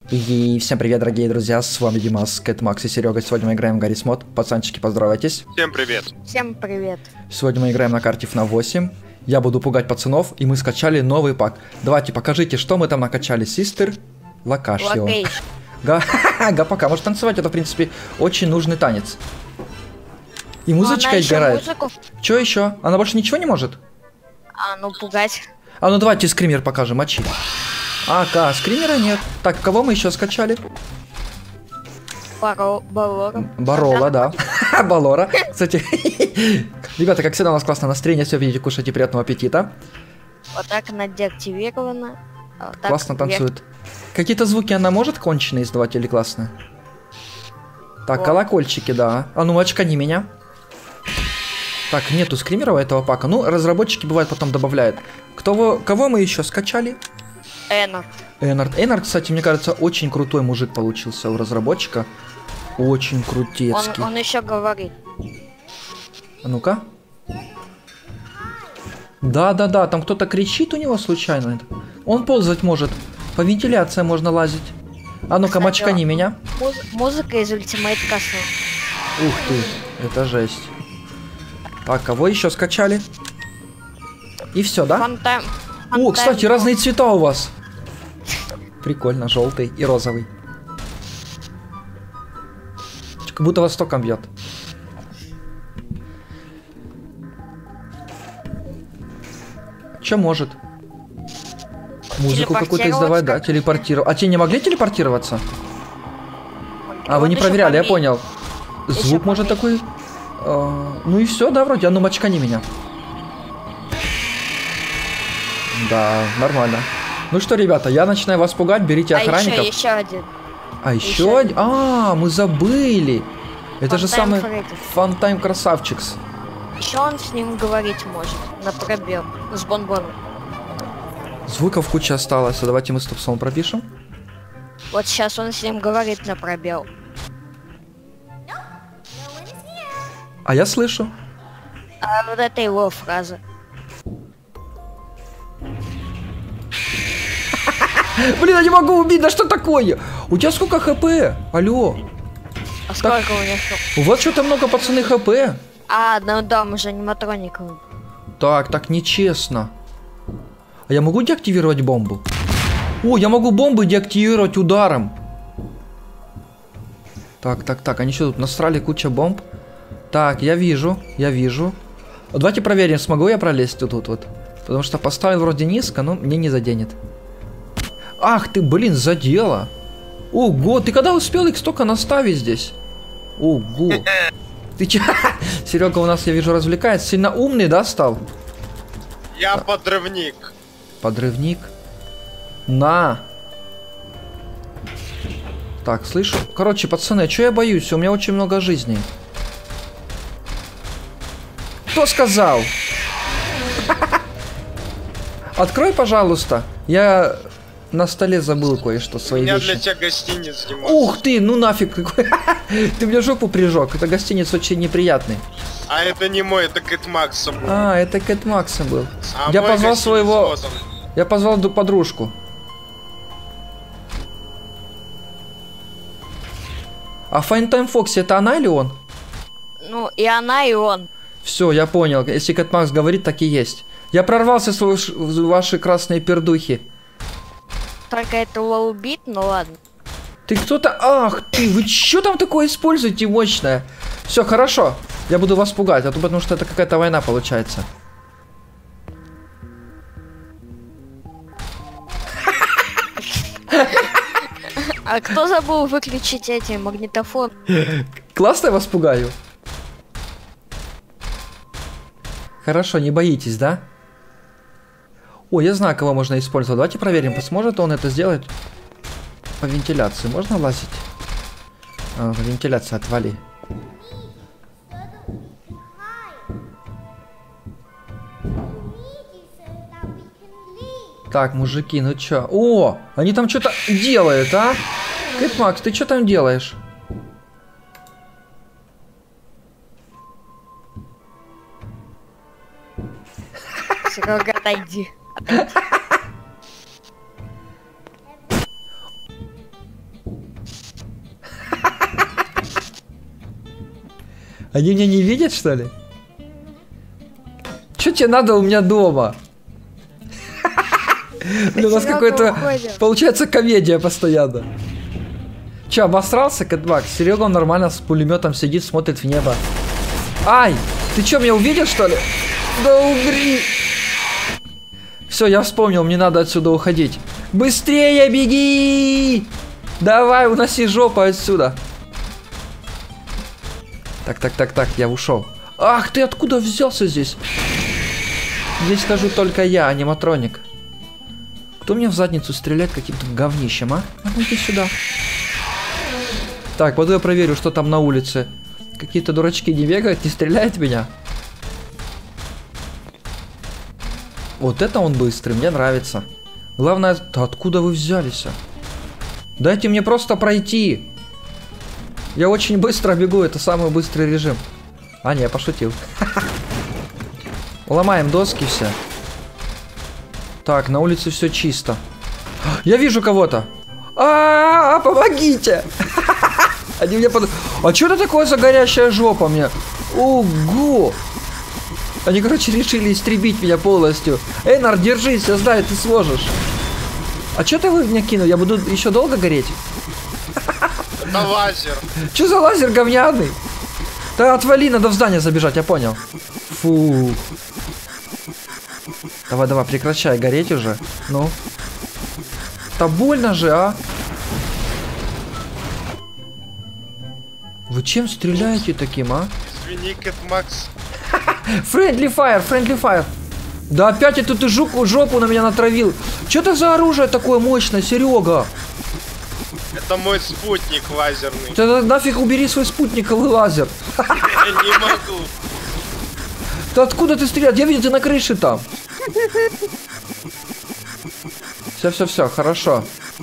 И всем привет, дорогие друзья, с вами Димас, Кэт, Макс и Серега. Сегодня мы играем в Гаррис Мод. Пацанчики, поздравайтесь. Всем привет. Всем привет. Сегодня мы играем на карте FNAF 8. Я буду пугать пацанов, и мы скачали новый пак. Давайте, покажите, что мы там накачали. Систер, Локашио. Пока. Может танцевать, это, в принципе, очень нужный танец. И музычка играет. Что еще? Она больше ничего не может? Ну пугать. Ну давайте скример покажем, мочи. Ага, скримера нет. Так, кого мы еще скачали? Балора. Барола, да. Балора. Кстати, ребята, как всегда, у нас классное настроение. Все видите, кушайте, приятного аппетита. Вот так она деактивирована. Вот классно танцует. Какие-то звуки она может конченые издавать или классно? Так, колокольчики, да. А ну, очкани меня. Так, нету скримера у этого пака. Ну, разработчики бывают потом добавляют. Кого мы еще скачали? Энард, кстати, мне кажется, очень крутой мужик получился у разработчика. Очень крутецкий. Он еще говорит. А ну-ка. Да, там кто-то кричит у него случайно. Он ползать может. По вентиляции можно лазить. А ну-ка, мочкани меня. Музыка из Ultimate Castle. Ух ты, это жесть. Так, кого еще скачали? И все, да? О, кстати, разные цвета у вас. Прикольно, желтый и розовый. Как будто востоком бьет. Че может? Музыку какую-то издавать, да? Телепортировать. А те не могли телепортироваться? А, вы не проверяли, я понял. Звук может такой. Ну и все, да, вроде. А ну мочкани меня. Да, нормально. Ну что, ребята, я начинаю вас пугать, берите охранников. Еще один. Еще один? Мы забыли. Это же самый Фантайм красавчикс. Еще он с ним говорить может. На пробел. С бонбоном. Звуков куча осталось. А давайте мы стоп-сон пропишем. Вот сейчас он с ним говорит на пробел. А я слышу. А вот это его фраза. Блин, я не могу убить, да что такое? У тебя сколько хп? Алло. А сколько у меня хп? У вас что-то много, пацаны, хп. Ну да, мы же аниматроником. Так нечестно. А я могу деактивировать бомбу? О, я могу бомбы деактивировать ударом. Так, они что тут насрали куча бомб? Так, я вижу. Давайте проверим, смогу я пролезть тут вот. Потому что поставил вроде низко, но мне не заденет. Ах ты, блин, задела. Ого, ты когда успел их столько наставить здесь? Ого. Ты че? Серега у нас, я вижу, развлекается. Сильно умный, да, стал? Я подрывник. Подрывник? На. Так, слышу. Короче, пацаны, что я боюсь? У меня очень много жизней. Кто сказал? Открой, пожалуйста. Я на столе забыл кое-что, свои вещи. У меня для тебя гостиниц не может. Ух ты, ну нафиг. Ты мне жопу прижег. Это гостиниц очень неприятный. А это не мой, это Кэт Макса был. Это Кэт Макса был. Я позвал своего... Я позвал подружку. А Файнтайм Фокси это она или он? Ну, и она, и он. Все, я понял. Если Кэт Макс говорит, так и есть. Я прорвался в ваши красные пердухи. Только это убит, ну ладно. Ты кто-то... Ах ты, вы что там такое используете мощное? Все, хорошо. Я буду вас пугать, потому что это какая-то война получается. А кто забыл выключить эти магнитофон? Классно я вас пугаю? Хорошо, не боитесь, да? О, я знаю, кого можно использовать. Давайте проверим, сможет он это сделать. По вентиляции можно лазить? Вентиляция, отвали. Так, мужики, ну чё? О, они там что-то делают, а? Кэт Макс, ты что там делаешь? Серега, отойди. Они меня не видят, что ли? Что тебе надо у меня дома? Блин, у нас какой-то, получается, комедия постоянно. Че, обосрался, Кэтбак? Серега, он нормально с пулеметом сидит, смотрит в небо. Ай! Ты что, меня увидел, что ли? Да умри! Все, я вспомнил, мне надо отсюда уходить. Быстрее беги! Давай, уноси жопу отсюда. Так, я ушел. Ах, ты откуда взялся здесь? Здесь хожу только я, аниматроник. Кто мне в задницу стреляет каким-то говнищем, а? А ну иди сюда. Так, пойду я проверю, что там на улице. Какие-то дурачки не бегают, не стреляют в меня. Вот это он быстрый, мне нравится. Главное, да откуда вы взялись? Дайте мне просто пройти. Я очень быстро бегу, это самый быстрый режим. А, не, я пошутил. Ломаем доски все. Так, на улице все чисто. Я вижу кого-то. Помогите! Они мне под... А что это такое за горящая жопа мне? Ого! Они, короче, решили истребить меня полностью. Эйнар, держись, я знаю, ты сможешь. А что ты вы меня кинул? Я буду еще долго гореть? Это лазер. Что за лазер говняный? Да отвали, надо в здание забежать, я понял. Фу. Давай, прекращай гореть уже. Ну. Да больно же, а? Вы чем стреляете таким, а? Извини, Кэтмакс. Friendly fire. Да опять эту ты жопу на меня натравил. Что это за оружие такое мощное, Серега? Это мой спутник лазерный. Ты нафиг убери свой спутниковый лазер. Я не могу. Да откуда ты стреляешь? Я видел, ты на крыше там. Все, хорошо.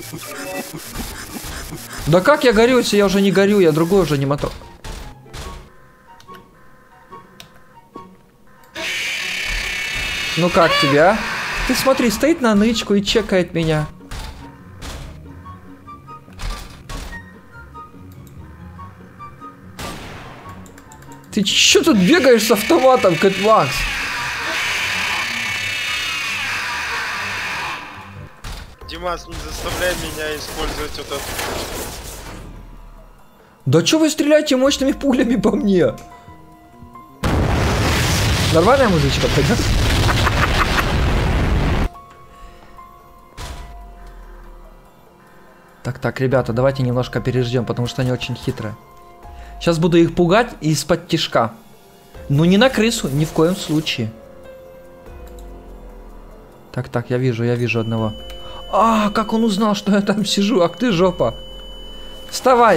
Да как я горю, если я уже не горю, я другой уже не мотор. Ну как тебе, а? Ты смотри, стоит на нычку и чекает меня. Ты чё тут бегаешь с автоматом, Кэтмакс? Димас, не заставляй меня использовать вот это. Да чё вы стреляете мощными пулями по мне? Нормальная музычка пойдет? Так, ребята, давайте немножко переждем, потому что они очень хитрые. Сейчас буду их пугать из-под тишка. Но не на крысу, ни в коем случае. Так, я вижу одного. А, как он узнал, что я там сижу? Ах ты жопа. Вставай.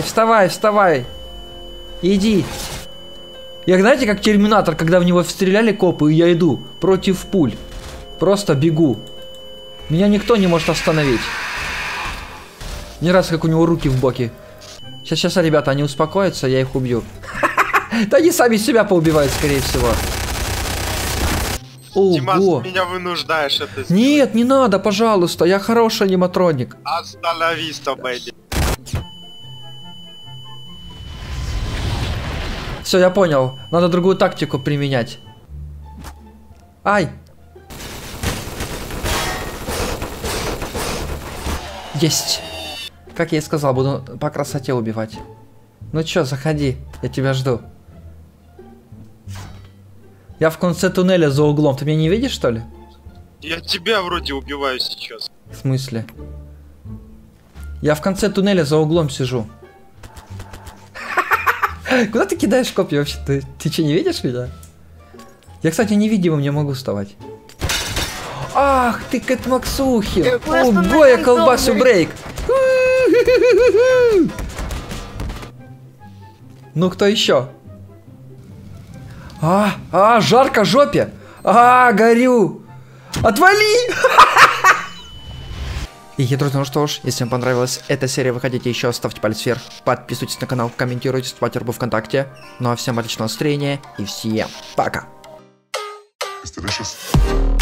Иди. Я, знаете, как Терминатор, когда в него стреляли копы, и я иду против пуль. Просто бегу. Меня никто не может остановить. Не раз, как у него руки в боки. Сейчас, ребята, они успокоятся, я их убью. Да они сами себя поубивают, скорее всего. Димас, Ого. ты меня вынуждаешь это сделать. Нет, не надо, пожалуйста, я хороший аниматроник. Остановись, бэйби. Все, я понял. Надо другую тактику применять. Ай! Есть! Как я и сказал, буду по красоте убивать. Ну чё, заходи, я тебя жду. Я в конце туннеля за углом. Ты меня не видишь, что ли? Я тебя вроде убиваю сейчас. В смысле? Я в конце туннеля за углом сижу. Куда ты кидаешь копья вообще? Ты что, не видишь меня? Я, кстати, невидимым не могу вставать. Ах ты, Кэтмаксухин! Ого, я колбасю брейк! Ну, кто еще? Жарко жопе! Горю! Отвали! И, друзья, ну что ж, если вам понравилась эта серия, вы хотите еще, ставьте палец вверх, подписывайтесь на канал, комментируйте, ставьте рубу ВКонтакте. Ну а всем отличного настроения и всем пока! It's delicious.